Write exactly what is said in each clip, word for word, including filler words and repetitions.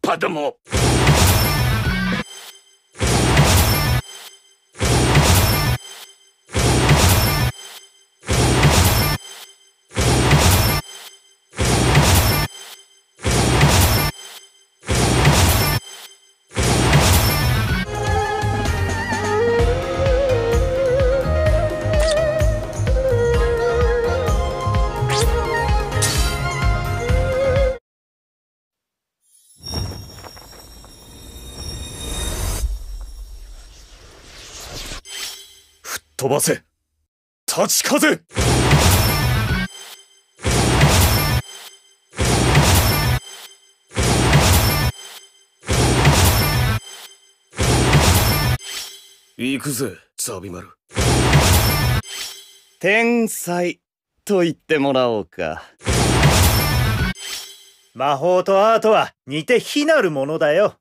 ぱども。 飛ばせ、立ち風。行くぜ、ザビマル。 天才と言ってもらおうか。 魔法とアートは似て非なるものだよ。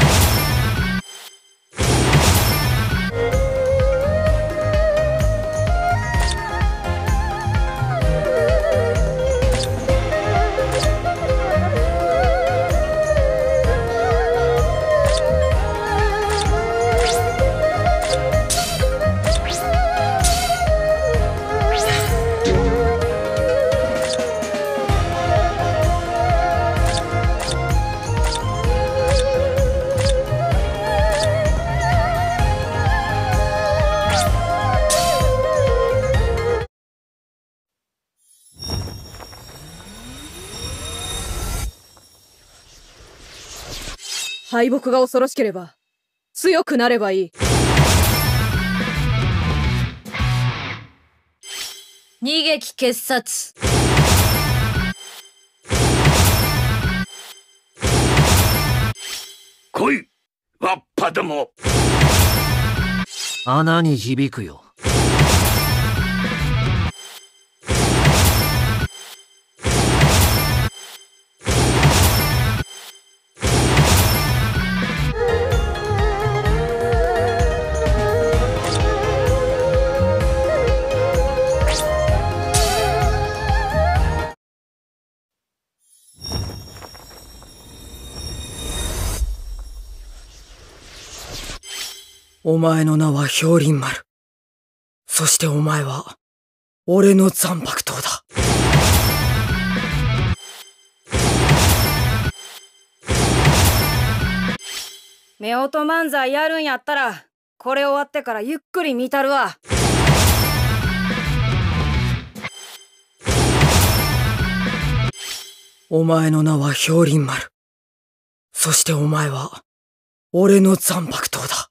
敗北が恐ろしければ強くなればいい。 二撃傑殺。 来い、わっぱども。 穴に響くよ。 お前の名は氷林丸。そしてお前は、俺の残白刀だ。 夫婦漫才やるんやったら、これ終わってからゆっくり見たるわ。 お前の名は氷林丸。そしてお前は、俺の残白刀だ。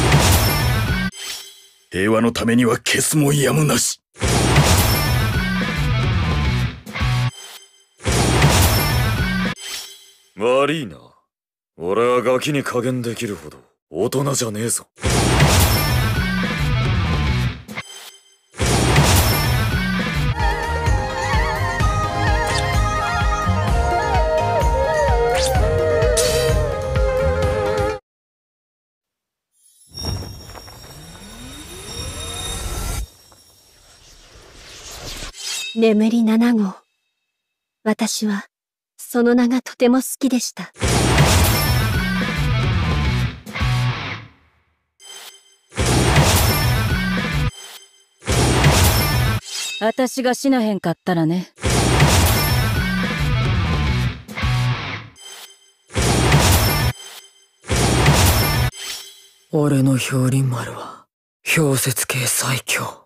平和のためには消すもやむなし。悪いな。俺はガキに加減できるほど大人じゃねえぞ。 眠りなな号。私は、その名がとても好きでした。 私が死なへんかったらね。 俺の氷林丸は、氷雪系最強。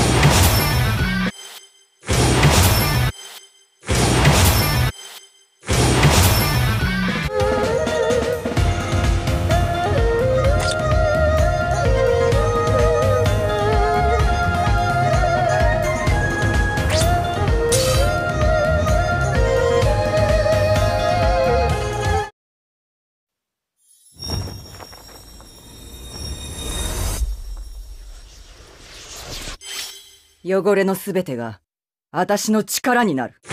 汚れのすべてが私の力になる。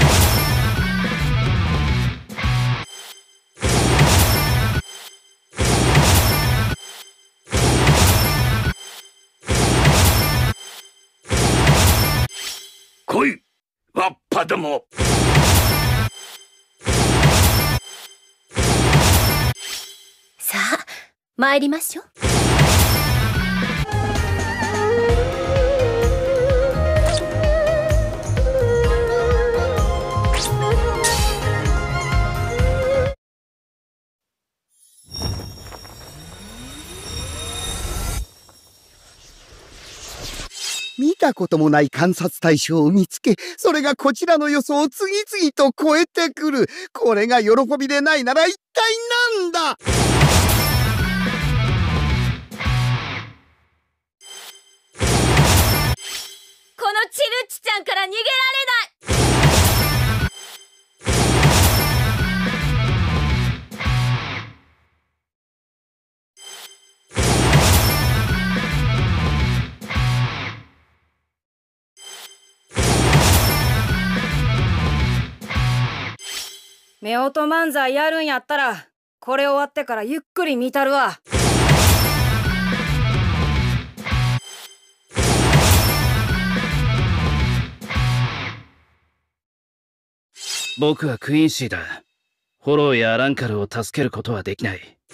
来い、わっぱども。 参りましょう。 見たこともない観察対象を見つけ、それがこちらの予想を次々と超えてくる。これが喜びでないなら一体なんだ。 このチルッチちゃんから逃げられない。 夫婦漫才やるんやったら、これ終わってからゆっくり見たるわ。 僕はクインシーだ。フォローやアランカルを助けることはできない。